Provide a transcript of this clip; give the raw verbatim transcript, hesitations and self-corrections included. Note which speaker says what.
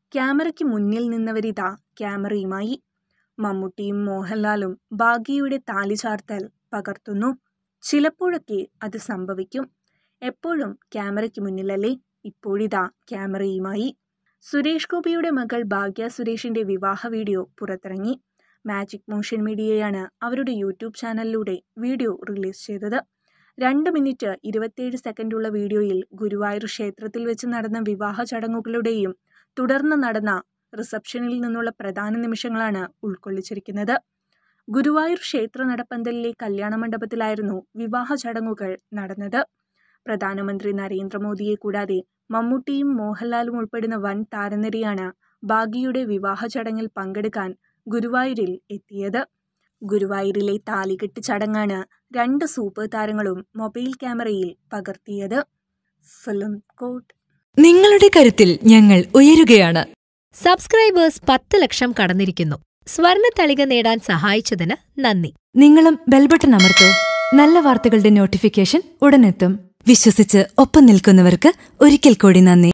Speaker 1: ക്യാമറയ്ക്ക് മുന്നിൽ നിന്നവരിതാ ക്യാമറയുമായി. മമ്മൂട്ടിയും മോഹൻലാലും ഭാഗ്യയുടെ താലിചാർത്തൽ പകർത്തുന്നു. ചിലപ്പോഴൊക്കെ അത് സംഭവിക്കും. എപ്പോഴും ക്യാമറയ്ക്ക് മുന്നിലല്ലേ? ഇപ്പോഴിതാ ക്യാമറയുമായി. സുരേഷ് ഗോപിയുടെ മകൾ ഭാഗ്യ സുരേഷിന്റെ വിവാഹ വീഡിയോ പുറത്തിറങ്ങി. മാജിക് മോഷൻ മീഡിയയാണ് അവരുടെ യൂട്യൂബ് ചാനലിലൂടെ വീഡിയോ റിലീസ് ചെയ്തത്. രണ്ട് മിനിറ്റ് ഇരുപത്തിയേഴ് സെക്കൻഡുള്ള വീഡിയോയിൽ ഗുരുവായൂർ ക്ഷേത്രത്തിൽ വെച്ച് നടന്ന വിവാഹ ചടങ്ങുകളുടെയും തുടർന്ന് നടന്ന റിസപ്ഷനിൽ നിന്നുള്ള പ്രധാന നിമിഷങ്ങളാണ് ഉൾക്കൊള്ളിച്ചിരിക്കുന്നത്. ഗുരുവായൂർ ക്ഷേത്ര നടപ്പന്തലിലെ കല്യാണ മണ്ഡപത്തിലായിരുന്നു വിവാഹ ചടങ്ങുകൾ നടന്നത്. പ്രധാനമന്ത്രി നരേന്ദ്രമോദിയെ കൂടാതെ മമ്മൂട്ടിയും മോഹൻലാലും ഉൾപ്പെടുന്ന വൻ താരനിരയാണ് ഭാഗ്യയുടെ വിവാഹ ചടങ്ങിൽ പങ്കെടുക്കാൻ ഗുരുവായൂരിൽ എത്തിയത്. ഗുരുവായൂരിലെ താലികെട്ട് ചടങ്ങാണ് രണ്ട് സൂപ്പർ താരങ്ങളും മൊബൈൽ ക്യാമറയിൽ പകർത്തിയത്. Film coat.
Speaker 2: നിങ്ങളുടെ കരുത്തിൽ ഞങ്ങൾ ഉയരുകയാണ്.
Speaker 3: സബ്സ്ക്രൈബേഴ്സ് പത്ത് ലക്ഷം കടന്നിരിക്കുന്നു. സ്വർണ്ണ തളിക നേടാൻ സഹായിച്ചതിന് നന്ദി.
Speaker 2: നിങ്ങളും ബെൽബട്ടൺ അമർത്തോ. നല്ല വാർത്തകളുടെ നോട്ടിഫിക്കേഷൻ ഉടനെത്തും. വിശ്വസിച്ച് ഒപ്പം നിൽക്കുന്നവർക്ക് ഒരിക്കൽ കൂടി നന്ദി.